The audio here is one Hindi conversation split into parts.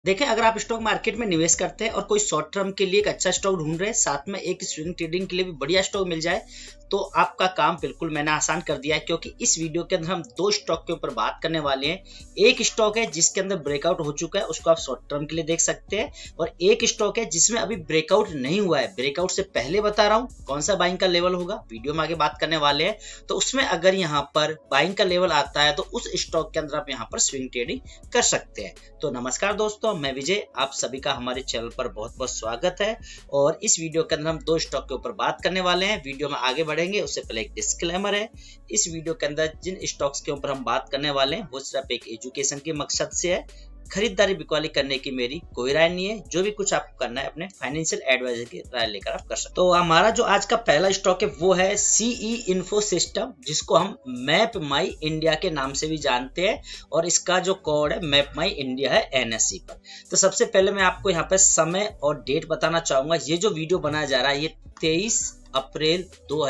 देखें, अगर आप स्टॉक मार्केट में निवेश करते हैं और कोई शॉर्ट टर्म के लिए एक अच्छा स्टॉक ढूंढ रहे हैं, साथ में एक स्विंग ट्रेडिंग के लिए भी बढ़िया स्टॉक मिल जाए, तो आपका काम बिल्कुल मैंने आसान कर दिया है। क्योंकि इस वीडियो के अंदर हम दो स्टॉक के ऊपर बात करने वाले हैं। एक स्टॉक है जिसके अंदर ब्रेकआउट हो चुका है, उसको आप शॉर्ट टर्म के लिए देख सकते हैं, और एक स्टॉक है जिसमें अभी ब्रेकआउट नहीं हुआ है। ब्रेकआउट से पहले बता रहा हूं कौन सा बाइंग का लेवल होगा, वीडियो में आगे बात करने वाले हैं। तो उसमें अगर यहाँ पर बाइंग का लेवल आता है तो उस स्टॉक के अंदर आप यहाँ पर स्विंग ट्रेडिंग कर सकते हैं। तो नमस्कार दोस्तों, मैं विजय, आप सभी का हमारे चैनल पर बहुत बहुत स्वागत है। और इस वीडियो के अंदर हम दो स्टॉक के ऊपर बात करने वाले हैं। वीडियो में आगे बढ़ेंगे उससे पहले एक डिस्क्लेमर है। इस वीडियो के अंदर जिन स्टॉक्स के ऊपर हम बात करने वाले हैं वो सिर्फ एक एजुकेशन के मकसद से है। खरीदारी बिक्री करने की मेरी कोई राय नहीं है। जो भी कुछ आपको करना है अपने फाइनेंशियल एडवाइजर की राय लेकर आप कर सकते। तो हमारा जो आज का पहला स्टॉक है वो है सीई इन्फो सिस्टम, जिसको हम मैप माई इंडिया के नाम से भी जानते हैं, और इसका जो कोड है मैप माई इंडिया है एनएससी पर। तो सबसे पहले मैं आपको यहाँ पे समय और डेट बताना चाहूंगा। ये जो वीडियो बनाया जा रहा है ये 23 अप्रैल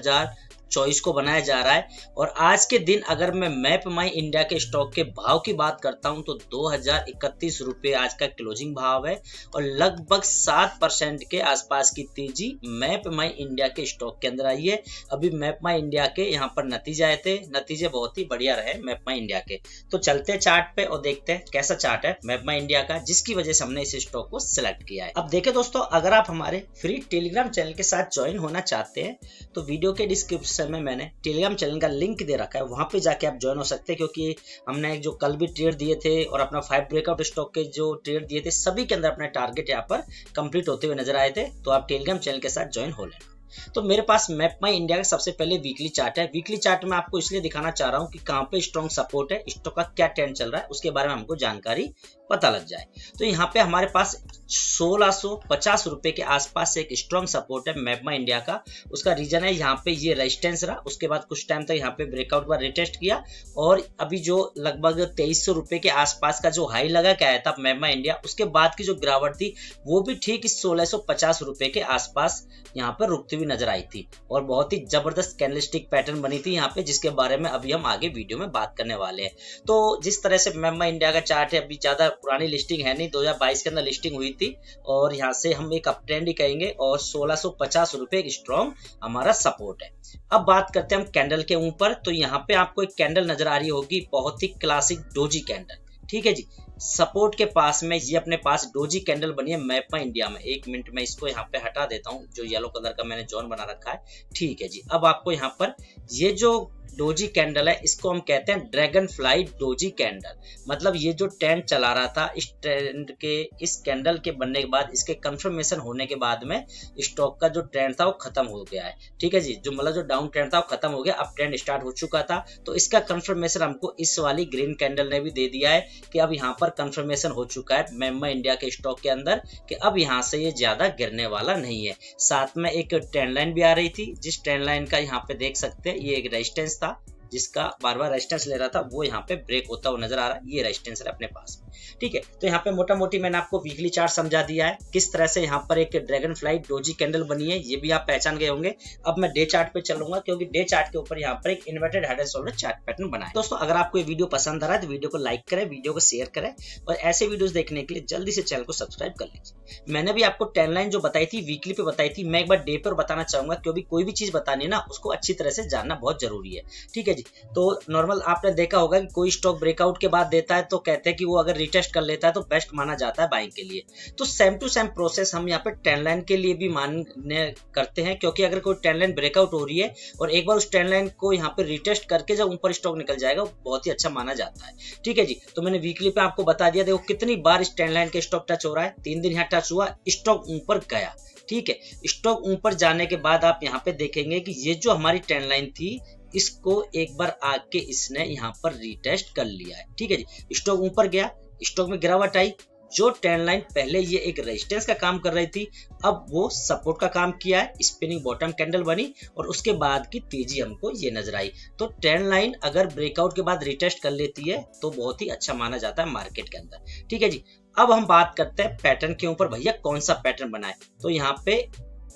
2024 को बनाया जा रहा है। और आज के दिन अगर मैं मैप माई इंडिया के स्टॉक के भाव की बात करता हूं तो 2031 रुपए आज का क्लोजिंग भाव है, और लगभग 7% के आसपास की तेजी मैप माई इंडिया के स्टॉक के अंदर आई है। अभी मैप माई इंडिया के यहाँ पर नतीजे आए थे, नतीजे बहुत ही बढ़िया रहे मैप माई इंडिया के। तो चलते हैं चार्ट पे और देखते हैं कैसा चार्ट है मैप माई इंडिया का, जिसकी वजह से हमने इस स्टॉक को सिलेक्ट किया है। अब देखें दोस्तों, अगर आप हमारे फ्री टेलीग्राम चैनल के साथ ज्वाइन होना चाहते हैं तो वीडियो के डिस्क्रिप्शन में मैंने टेलीग्राम चैनल का लिंक दे रखा है, वहां पे जाके आप ज्वाइन हो सकते हैं। क्योंकि हमने जो कल भी ट्रेड दिए थे और अपना 5 ब्रेकआउट स्टॉक के जो ट्रेड दिए थे, सभी के अंदर अपने टारगेट यहाँ पर कंप्लीट होते हुए नजर आए थे। तो आप टेलीग्राम चैनल के साथ ज्वाइन हो लेना। तो मेरे पास मैप माई इंडिया का सबसे पहले वीकली चार्ट है। वीकली चार्ट में आपको इसलिए दिखाना चाह रहा हूं कि कहां पे स्ट्रॉन्ग सपोर्ट है, स्टॉक का क्या ट्रेंड चल रहा है, उसके बारे में हमको जानकारी पता लग जाए। तो यहाँ पे हमारे पास 1650 रुपए के आसपास एक स्ट्रॉन्ग सपोर्ट है मैप माई इंडिया का। उसका रीजन है यहाँ पे ये रेजिस्टेंस रहा, उसके बाद कुछ टाइम तक यहाँ पे ब्रेकआउट पर रिटेस्ट किया, और अभी जो लगभग 2300 रुपए के आसपास का जो हाई लगा के आया था मैप माई इंडिया, उसके बाद की जो गिरावट थी वो भी ठीक इस 1650 रुपए के आसपास यहाँ पर रुकती हुई नजर आई थी, और बहुत ही जबरदस्त कैंडलस्टिक पैटर्न बनी थी यहाँ पे, जिसके बारे में अभी हम आगे वीडियो में बात करने वाले हैं। तो जिस तरह से मैप माई इंडिया का चार्ट है, अभी ज्यादा पुरानी लिस्टिंग है नहीं, 2022 के अंदर लिस्टिंग हुई थी, और यहाँ से हम एक अप ट्रेंड ही कहेंगे, और 1650 रुपए एक स्ट्रॉन्ग हमारा सपोर्ट है। अब बात करते हैं हम कैंडल के ऊपर। तो यहाँ पे आपको एक कैंडल नजर आ रही होगी, बहुत ही क्लासिक डोजी कैंडल, ठीक है जी। सपोर्ट के पास में ये अपने पास डोजी कैंडल बनी है मैप माई इंडिया में। एक मिनट में इसको यहाँ पे हटा देता हूँ, जो येलो कलर का मैंने जोन बना रखा है, ठीक है जी। अब आपको यहाँ पर ये जो डोजी कैंडल है, इसको हम कहते हैं ड्रैगन फ्लाई डोजी कैंडल। मतलब ये जो ट्रेंड चला रहा था, इस ट्रेंड के, इस कैंडल के बनने के बाद, इसके कंफर्मेशन होने के बाद में स्टॉक का जो ट्रेंड था वो खत्म हो गया है, ठीक है जी। जो मतलब जो डाउन ट्रेंड था वो खत्म हो गया, अब ट्रेंड स्टार्ट हो चुका था। तो इसका कंफर्मेशन हमको इस वाली ग्रीन कैंडल ने भी दे दिया है कि अब यहाँ पर कंफर्मेशन हो चुका है मैप माई इंडिया के स्टॉक के अंदर कि अब यहाँ से ये ज्यादा गिरने वाला नहीं है। साथ में एक ट्रेंड लाइन भी आ रही थी, जिस ट्रेंड लाइन का यहाँ पे देख सकते हैं, ये एक रेजिस्टेंस था जिसका बार बार रेजिस्टेंस ले रहा था, वो यहाँ पे ब्रेक होता हुआ नजर आ रहा है। ये रेजिस्टेंस है अपने पास में, ठीक है। तो यहाँ पे मोटा मोटी मैंने आपको वीकली चार्ट समझा दिया है, किस तरह से यहाँ पर एक ड्रैगन फ्लाई डोजी कैंडल बनी है, ये भी आप पहचान गए होंगे। अब मैं डे चार्ट पे चलूंगा, क्योंकि डे चार्ट के ऊपर यहाँ पर एक inverted head and shoulder chart pattern बना है। दोस्तों, अगर आपको ये वीडियो पसंद आ रहा है तो वीडियो को लाइक करें, वीडियो को शेयर करें, और ऐसे वीडियोस देखने के लिए जल्दी से चैनल को सब्सक्राइब कर लीजिए। मैंने भी आपको ट्रेंड लाइन जो बताई थी वीकली पे बताई थी, मैं एक बार डे पर बताना चाहूंगा, क्योंकि कोई भी चीज बतानी है ना, उसको अच्छी तरह से जानना बहुत जरूरी है, ठीक है जी। तो नॉर्मल आपने देखा होगा कि कोई स्टॉक ब्रेकआउट के बाद देता है तो कहते हैं कि वो अगर रिटेस्ट कर लेता है तो बेस्ट माना जाता है बाइंग के लिए। तो सेम टू सेम प्रोसेस हम यहाँ पे ट्रेंड लाइन के लिए भी मान्य करते हैं, क्योंकि अगर कोई ट्रेंड लाइन ब्रेकआउट हो रही है और एक बार उस ट्रेंड लाइन को यहाँ पे रिटेस्ट करके जब ऊपर स्टॉक निकल जाएगा, वो बहुत ही अच्छा माना जाता है, ठीक है जी। तो मैंने वीकली पे आपको बता दिया, देखो कितनी बार इस ट्रेंड लाइन के स्टॉक टच हो रहा है। 3 दिन यहाँ टच हुआ, स्टॉक ऊपर गया, ठीक है। स्टॉक ऊपर जाने के बाद आप यहाँ पे देखेंगे कि ये जो हमारी ट्रेंड लाइन थी, इसको एक बार आके इसने यहाँ पर रिटेस्ट कर लिया है, ठीक है जी। स्टॉक ऊपर गया, स्टॉक में गिरावट आई, जो ट्रेंड लाइन पहले ये एक रेजिस्टेंस का काम कर रही थी, अब वो सपोर्ट का काम किया है, स्पिनिंग बॉटम कैंडल बनी, और उसके बाद की तेजी हमको ये नजर आई। तो ट्रेंड लाइन अगर ब्रेकआउट के बाद रिटेस्ट कर लेती है तो बहुत ही अच्छा माना जाता है मार्केट के अंदर, ठीक है जी। अब हम बात करते हैं पैटर्न के ऊपर, भैया कौन सा पैटर्न बना है। तो यहाँ पे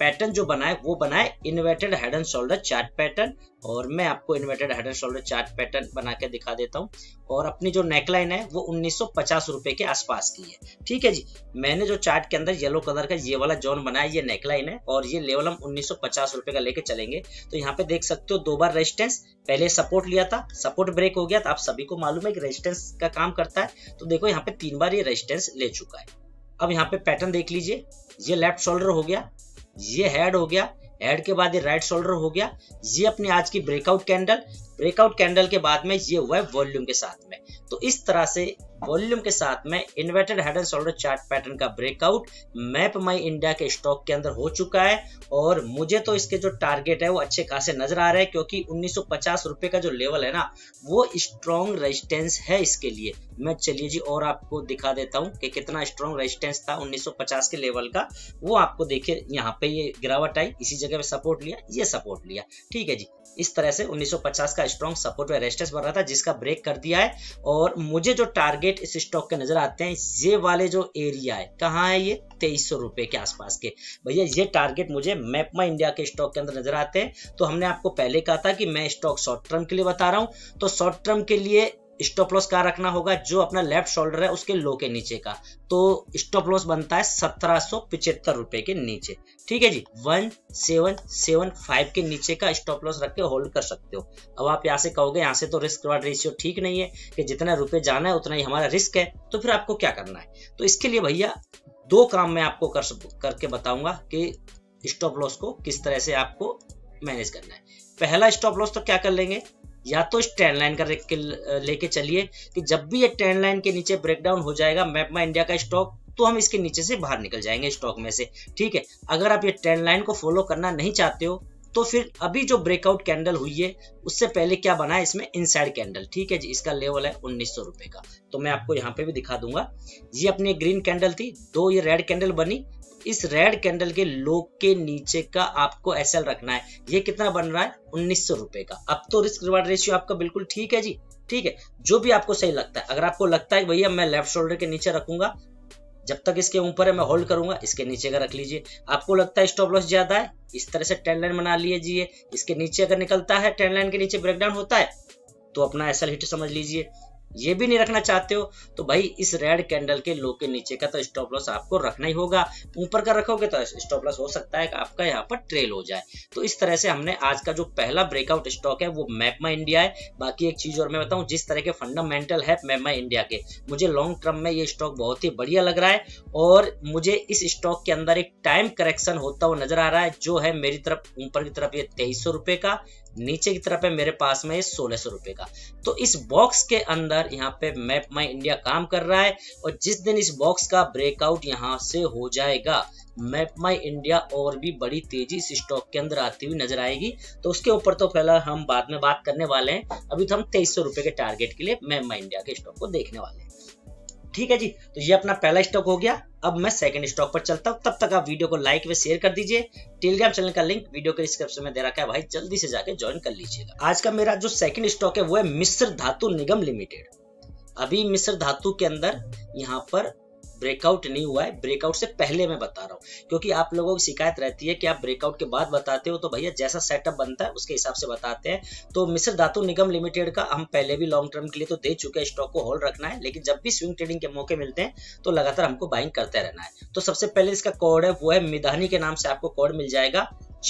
पैटर्न जो बनाए वो बनाए inverted head and shoulder chart pattern, और मैं आपको inverted head and shoulder chart pattern बना के दिखा देता हूँ। और अपनी जो नेकलाइन है वो 1950 रुपए के आसपास की है। ठीक है जी, मैंने जो चार्ट के अंदर येलो कलर का ये वाला जोन बनाया, ये नेकलाइन है और ये लेवल हम 1950 रुपए का लेके चलेंगे। तो यहाँ पे देख सकते हो 2 बार रेजिस्टेंस, पहले सपोर्ट लिया था, सपोर्ट ब्रेक हो गया, तो आप सभी को मालूम है कि रेजिस्टेंस का काम करता है। तो देखो यहाँ पे 3 बार ये रेजिस्टेंस ले चुका है। अब यहाँ पे पैटर्न देख लीजिए, ये लेफ्ट शोल्डर हो गया, ये हेड हो गया, हेड के बाद ये राइट शोल्डर हो गया, ये अपनी आज की ब्रेकआउट कैंडल, ब्रेकआउट कैंडल के बाद में ये हुआ है वॉल्यूम के साथ में। तो इस तरह से वॉल्यूम के साथ में inverted head and shoulder chart pattern का ब्रेकआउट मैप माई इंडिया के स्टॉक के अंदर हो चुका है। और मुझे तो इसके जो टारगेट है वो अच्छे खासे नजर आ रहे हैं, क्योंकि 1950 रुपए का जो लेवल है ना वो स्ट्रॉन्ग रेजिस्टेंस है इसके लिए। मैं चलिए जी और आपको दिखा देता हूँ कि कितना स्ट्रॉन्ग रेजिस्टेंस था 1950 के लेवल का। वो आपको देखिए, यहाँ पे ये गिरावट आई, इसी जगह पे सपोर्ट लिया, ये सपोर्ट लिया। ठीक है जी, इस तरह से 1950 का स्ट्रॉन्ग सपोर्ट व रेजिस्टेंस बन रहा था, जिसका ब्रेक कर दिया है। और मुझे जो टारगेट इस स्टॉक के नजर आते हैं, ये वाले जो एरिया है, कहाँ है ये 2300 रुपए के आसपास के। भैया ये टारगेट मुझे मैप माई इंडिया के स्टॉक के अंदर नजर आते हैं। तो हमने आपको पहले कहा था कि मैं स्टॉक शॉर्ट टर्म के लिए बता रहा हूं, तो शॉर्ट टर्म के लिए स्टॉप लॉस कहाँ रखना होगा, जो अपना लेफ्ट शोल्डर है उसके लो के नीचे का। तो स्टॉप लॉस बनता है 1775 रुपए के नीचे। ठीक है जी, 1775 के नीचे का स्टॉप लॉस रख के होल्ड कर सकते हो। अब आप यहाँ से कहोगे यहाँ से तो रिस्क रिवार्ड रेशियो ठीक नहीं है कि जितना रुपए जाना है उतना ही हमारा रिस्क है, तो फिर आपको क्या करना है। तो इसके लिए भैया 2 काम मैं आपको करके बताऊंगा कि स्टॉप लॉस को किस तरह से आपको मैनेज करना है। पहला स्टॉप लॉस तो क्या कर लेंगे, या तो इस ट्रेंड लाइन का लेके चलिए कि जब भी ये ट्रेंड लाइन के नीचे ब्रेकडाउन हो जाएगा मैप माई इंडिया का स्टॉक, तो हम इसके नीचे से बाहर निकल जाएंगे स्टॉक में से। ठीक है, अगर आप ये ट्रेंड लाइन को फॉलो करना नहीं चाहते हो तो फिर अभी जो ब्रेकआउट कैंडल हुई है उससे पहले क्या बना है इसमें, इनसाइड कैंडल। ठीक है जी, इसका लेवल है 1900 रुपए का। तो मैं आपको यहाँ पे भी दिखा दूंगा, ये अपनी ग्रीन कैंडल थी, 2 ये रेड कैंडल बनी। इस रेड कैंडल के लो के नीचे का आपको एसएल रखना है। ये कितना बन रहा है 1900 रुपए का। अब तो रिस्क रिवार्ड रेशियो आपका बिल्कुल ठीक है जी। ठीक है, जो भी आपको सही लगता है। अगर आपको लगता है भैया मैं लेफ्ट शोल्डर के नीचे रखूंगा, जब तक इसके ऊपर है मैं होल्ड करूंगा, इसके नीचे का रख लीजिए। आपको लगता है स्टॉप लॉस ज्यादा है, इस तरह से ट्रेंड लाइन बना लीजिए। इसके नीचे अगर निकलता है, ट्रेंड लाइन के नीचे ब्रेकडाउन होता है, तो अपना एसएल हिट समझ लीजिए। ये भी नहीं रखना चाहते हो तो भाई इस रेड कैंडल के लो के नीचे का तो स्टॉप लॉस आपको रखना ही होगा। ऊपर का रखोगे तो स्टॉप लॉस हो सकता है कि आपका यहाँ पर ट्रेल हो जाए। तो इस तरह से हमने आज का जो पहला ब्रेकआउट स्टॉक है वो मैप माई इंडिया है। बाकी एक चीज और मैं बताऊं, जिस तरह के फंडामेंटल है मैप माई इंडिया के, मुझे लॉन्ग टर्म में ये स्टॉक बहुत ही बढ़िया लग रहा है। और मुझे इस स्टॉक के अंदर एक टाइम करेक्शन होता हुआ नजर आ रहा है, जो है मेरी तरफ ऊपर की तरफ ये 2300 रुपए का, नीचे की तरफ है मेरे पास में 1600 रुपए का। तो इस बॉक्स के अंदर यहाँ पे मैप माई इंडिया काम कर रहा है। और जिस दिन इस बॉक्स का ब्रेकआउट यहाँ से हो जाएगा, मैप माई इंडिया और भी बड़ी तेजी इस स्टॉक के अंदर आती हुई नजर आएगी। तो उसके ऊपर तो पहला हम बाद में बात करने वाले हैं। अभी तो हम 2300 रुपए के टारगेट के लिए मैप माई इंडिया के स्टॉक को देखने वाले हैं। ठीक है जी, तो ये अपना पहला स्टॉक हो गया। अब मैं सेकंड स्टॉक पर चलता हूँ। तब तक आप वीडियो को लाइक व शेयर कर दीजिए। टेलीग्राम चैनल का लिंक वीडियो के डिस्क्रिप्शन में दे रखा है भाई, जल्दी से जाके ज्वाइन कर लीजिएगा। आज का मेरा जो सेकंड स्टॉक है वो है मिस्र धातु निगम लिमिटेड। अभी मिस्र धातु के अंदर यहाँ पर ब्रेकआउट नहीं हुआ है, ब्रेकआउट से पहले मैं बता रहा हूँ, क्योंकि आप लोगों की शिकायत रहती है कि आप ब्रेकआउट के बाद बताते हो। तो भैया जैसा सेटअप बनता है उसके हिसाब से बताते हैं। तो मिस्र धातु निगम लिमिटेड का हम पहले भी लॉन्ग टर्म के लिए तो दे चुके हैं, स्टॉक को होल्ड रखना है, लेकिन जब भी स्विंग ट्रेडिंग के मौके मिलते हैं तो लगातार हमको बाइंग करते रहना है। तो सबसे पहले इसका कोड है वो है मिधानी के नाम से आपको कोड मिल जाएगा।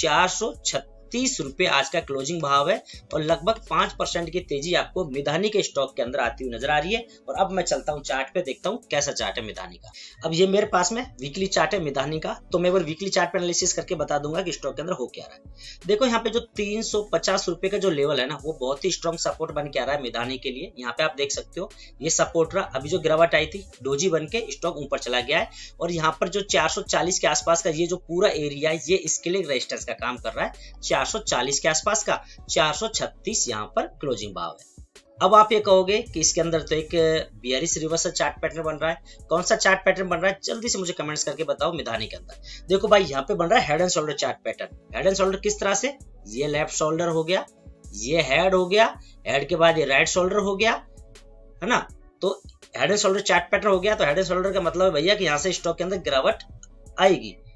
436 रुपए आज का क्लोजिंग भाव है और लगभग 5% की तेजी आपको मिधानी के स्टॉक के अंदर आती हुई नजर आ रही है। और अब मैं चलता हूं चार्ट पे, देखता हूं कैसा चार्ट है मिधानी का। अब ये मेरे पास में वीकली चार्ट है मिधानी का, तो मैं वो वीकली चार्ट पे एनालिसिस करके बता दूंगा कि स्टॉक के अंदर हो क्या रहा है। देखो यहाँ पे जो 350 रुपए का जो लेवल है ना, वो बहुत ही स्ट्रॉन्ग सपोर्ट बन के आ रहा है मिधानी के लिए। यहाँ पे आप देख सकते हो ये सपोर्ट रहा। अभी जो गिरावट आई थी, डोजी बन के स्टॉक ऊपर चला गया है। और यहाँ पर जो 440 के आसपास का ये जो पूरा एरिया है, ये इसके लिए रेजिस्टेंस का काम कर रहा है। 440 के आसपास का, 436 यहाँ पर क्लोजिंग भाव है। अब आप ये कहोगे कि इसके अंदर तो एक बियरिश रिवर्सल चार्ट पैटर्न बन रहा है। कौन सा चार्ट पैटर्न बन रहा है, जल्दी से मुझे कमेंट्स करके बताओ मिधानी के अंदर। देखो भाई यहाँ पे बन रहा है head and shoulder chart pattern. Head and shoulder किस तरह से, ये लेफ्ट शोल्डर हो गया, ये हेड हो गया, हेड के बाद ये राइट शोल्डर हो गया, है ना। तो head and shoulder chart pattern हो गया। तो हेड एंड शोल्डर का मतलब है भैया कि यहाँ से स्टॉक के अंदर गिरावट आएगी।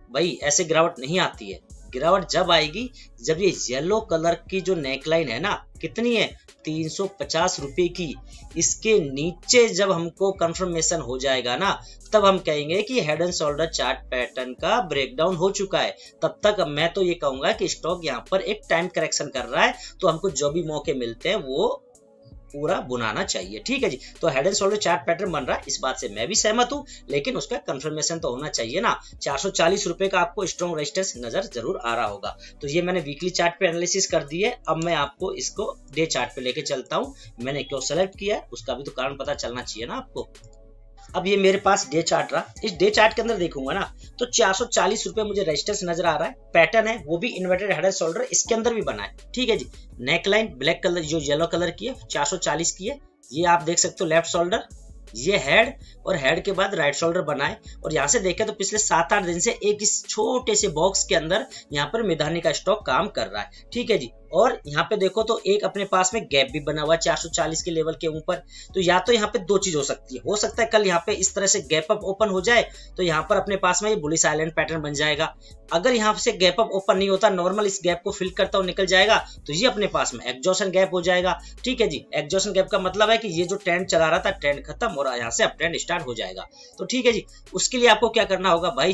भाई ऐसे गिरावट नहीं आती है। गिरावट जब आएगी जब ये येलो कलर की जो नेकलाइन है ना, कितनी है 350 रुपए की, इसके नीचे जब हमको कंफर्मेशन हो जाएगा ना, तब हम कहेंगे कि head and shoulder chart pattern का ब्रेकडाउन हो चुका है। तब तक मैं तो ये कहूंगा कि स्टॉक यहाँ पर एक टाइम करेक्शन कर रहा है, तो हमको जो भी मौके मिलते हैं वो पूरा बुनाना चाहिए। ठीक है जी, तो head and shoulder chart pattern बन रहा है, इस बात से मैं भी सहमत हूं, लेकिन उसका कंफर्मेशन तो होना चाहिए ना। 440 रुपए का आपको स्ट्रॉन्ग रेजिस्टेंस नजर जरूर आ रहा होगा। तो ये मैंने वीकली चार्ट पे एनालिसिस कर दी है। अब मैं आपको इसको डे चार्ट पे लेके चलता हूँ। मैंने क्यों सेलेक्ट किया है उसका भी तो कारण पता चलना चाहिए ना आपको। अब ये मेरे पास डे चार्ट रहा, इस डे चार्ट के अंदर देखूंगा ना तो 440 रुपए मुझे रेजिस्टेंस नजर आ रहा है। पैटर्न है वो भी इन्वर्टेड हेड एंड शोल्डर, इसके अंदर भी बना है। ठीक है जी, नेकलाइन ब्लैक कलर जो येलो कलर की है 440 की है, ये आप देख सकते हो लेफ्ट शोल्डर, ये हेड और हेड के बाद राइट शोल्डर बना है। और यहाँ से देखें तो पिछले 7-8 दिन से एक इस छोटे से बॉक्स के अंदर यहाँ पर मिधानी का स्टॉक काम कर रहा है। ठीक है जी, और यहाँ पे देखो तो एक अपने पास में गैप भी बना हुआ है 440 के लेवल के ऊपर। तो या तो यहाँ पे दो चीज हो सकती है, हो सकता है कल यहाँ पे इस तरह से गैप अप ओपन हो जाए तो यहाँ पर अपने पास में ये बुलिश आइलैंड पैटर्न बन जाएगा। अगर यहाँ से गैप अप ओपन नहीं होता, नॉर्मल इस गैप को फिल करता हुआ निकल जाएगा, तो ये अपने पास में एग्जॉशन गैप हो जाएगा। ठीक है जी, एग्जॉशन गैप का मतलब है कि ये जो ट्रेंड चला रहा था ट्रेंड खत्म और यहाँ से अब ट्रेंड स्टार्ट हो जाएगा। तो ठीक है जी, उसके लिए आपको क्या करना होगा भाई,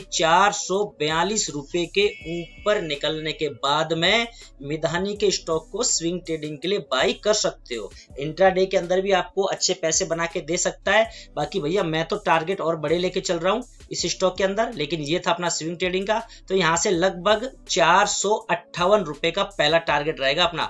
442 रुपए के ऊपर निकलने के बाद में मिधानी के स्टॉक को स्विंग ट्रेडिंग के लिए बाई कर सकते हो। इंट्राडे के अंदर भी आपको अच्छे पैसे बना के दे सकता है। बाकी भैया मैं तो टारगेट और बड़े लेके चल रहा हूँ इस स्टॉक के अंदर, लेकिन ये था अपना स्विंग ट्रेडिंग का। तो यहाँ से लगभग 458 रुपए का पहला टारगेट रहेगा अपना।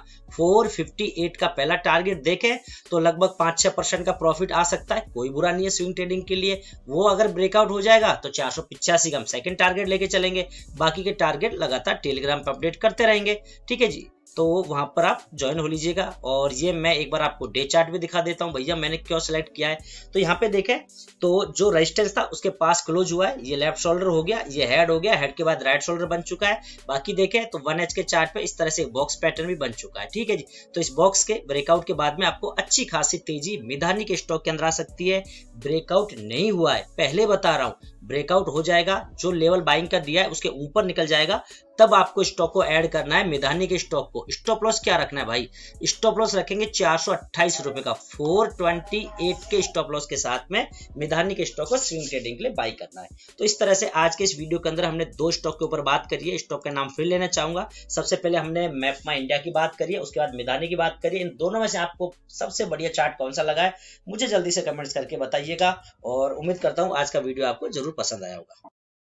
458 का पहला टारगेट देखें तो लगभग 5-6% का प्रॉफिट आ सकता है, कोई बुरा नहीं है स्विंग ट्रेडिंग के लिए। वो अगर ब्रेकआउट हो जाएगा तो 485 का हम सेकंड टारगेट लेके चलेंगे। बाकी के टारगेट लगातार टेलीग्राम पर अपडेट करते रहेंगे। ठीक है जी, तो वहां पर आप ज्वाइन हो लीजिएगा। और ये मैं एक बार आपको डे चार्ट भी दिखा देता हूं भैया मैंने क्यों सिलेक्ट किया है। तो यहाँ पे देखें तो जो रेजिस्टेंस था उसके पास क्लोज हुआ है, ये लेफ्ट शोल्डर हो गया, ये हेड हो गया, हेड के बाद राइट शोल्डर बन चुका है। बाकी देखें तो 1H के चार्ट पे इस तरह से बॉक्स पैटर्न भी बन चुका है। ठीक है जी, तो इस बॉक्स के ब्रेकआउट के बाद में आपको अच्छी खासी तेजी मिधानी के स्टॉक के अंदर आ सकती है। ब्रेकआउट नहीं हुआ है, पहले बता रहा हूं, ब्रेकआउट हो जाएगा, जो लेवल बाइंग का दिया है उसके ऊपर निकल जाएगा, तब आपको स्टॉक को ऐड करना है मिधानी के स्टॉक को। स्टॉप लॉस क्या रखना है भाई, स्टॉप लॉस रखेंगे 428 रुपए का, 428 के स्टॉप लॉस के साथ में मिधानी के स्टॉक को स्विंग ट्रेडिंग के लिए बाई करना है। तो इस तरह से आज के इस वीडियो के अंदर हमने दो स्टॉक के ऊपर बात करी है। स्टॉक का नाम फिर लेना चाहूंगा। सबसे पहले हमने मैपमा इंडिया की बात करी है, उसके बाद मिधानी की बात करी है। इन दोनों में से आपको सबसे बढ़िया चार्ट कौन सा लगा है मुझे जल्दी से कमेंट्स करके बताइएगा, और उम्मीद करता हूँ आज का वीडियो आपको जरूर पसंद आया होगा।